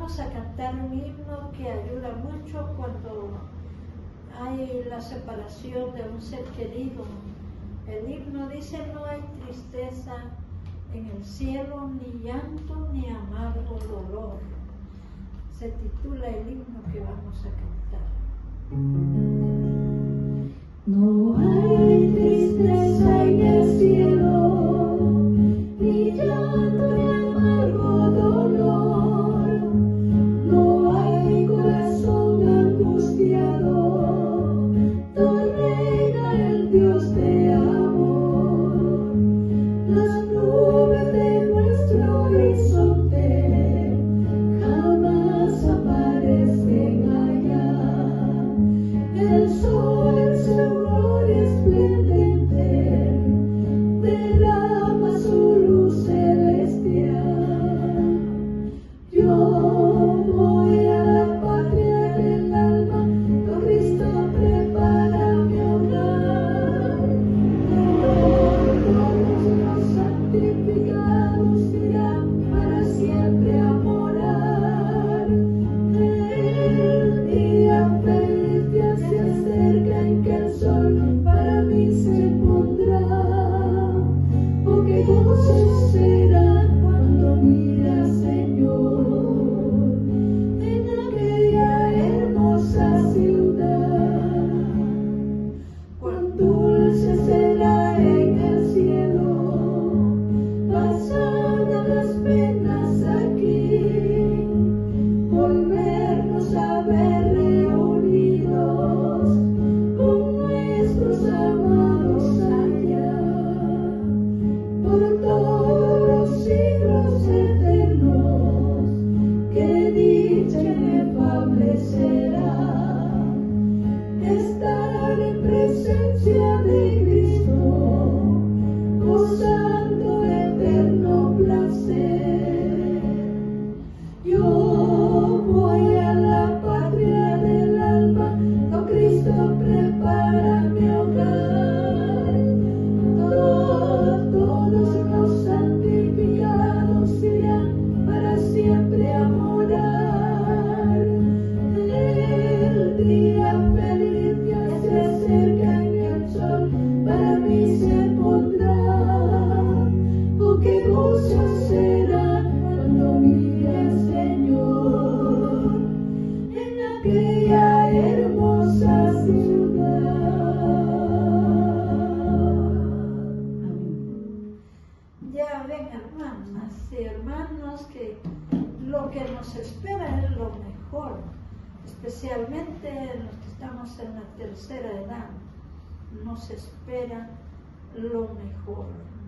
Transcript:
vamos a cantar un himno que ayuda mucho cuando hay la separación de un ser querido. El himno dice: no hay tristeza en el cielo, ni llanto, ni amargo dolor. Se titula el himno que vamos a cantar. No hay tristeza en el cielo, ni llanto ni amargo dolor. No hay corazón angustiado, tú reina el Dios de amor. Las nubes de nuestro horizonte jamás aparecen allá. El sol en su aurora esplendente derrama su luz celestial. Yo voy a la patria del alma, con Cristo prepara mi hogar. Todos los santificados irán para siempre a morar. El día feliz ya se acerca en que el sol para mí se pondrá. Oh, qué gozo será cuando mira, Señor, en aquella hermosa ciudad. Cuán dulce será en el cielo pasar las penas aquí, volvernos a ver reunidos con nuestros amados allá. Por todos los siglos eternos, qué dicha inefable será estar en presencia de Cristo, gozando eterno placer. Yo voy a la patria del alma, con Cristo prepara mi hogar. Todos los santificados irán para siempre a morar. El día feliz ya se acerca y el sol para mí se pondrá. Oh, qué gozo será cuando mire al Señor en aquella hermosa ciudad. Amén. Ya ven, hermanas y hermanos, que lo que nos espera es lo mejor, especialmente los que estamos en la tercera edad. Nos espera lo mejor.